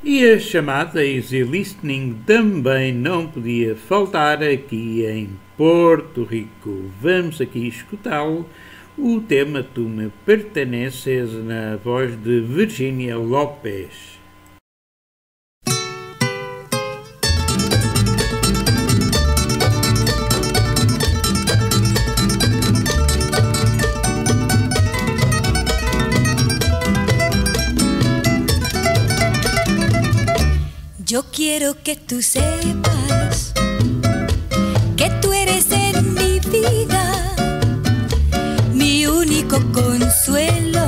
E a chamada Easy Listening também não podia faltar aqui em Porto Rico. Vamos aqui escutá-lo, o tema Tu Me Perteneces, na voz de Virginia Lopez. Yo quiero que tú sepas que tú eres en mi vida, mi único consuelo,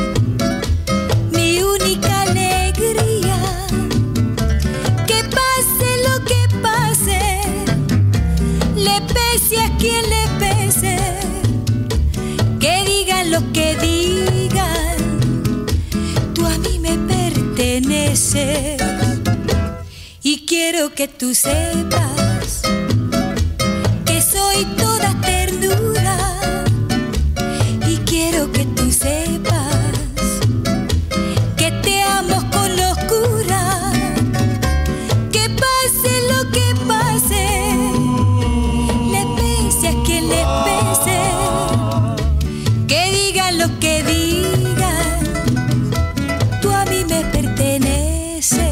mi única alegría. Que pase lo que pase, le pese a quien le pese, que digan lo que digan, tú a mí me perteneces. Y quiero que tú sepas que soy toda ternura. Y quiero que tú sepas que te amo con locura. Que pase lo que pase, le pese a quien le pese, que digan lo que digan, tú a mí me perteneces.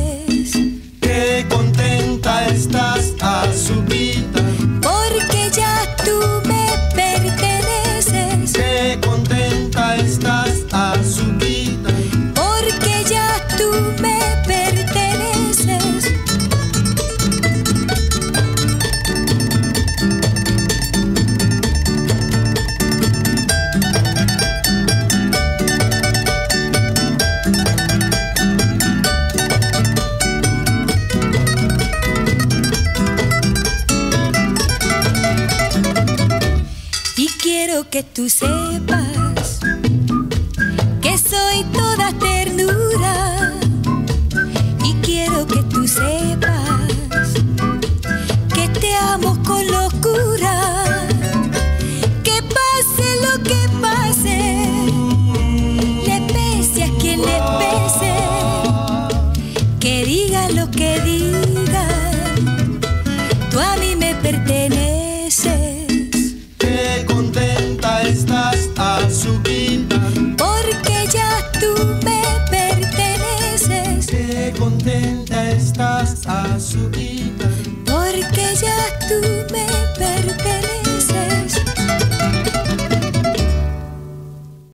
Contenta estás, Azúquita, porque ya tú me perteneces. qué contenta estás, Azúquita, Porque ya tú me perteneces. Y quiero que tú sepas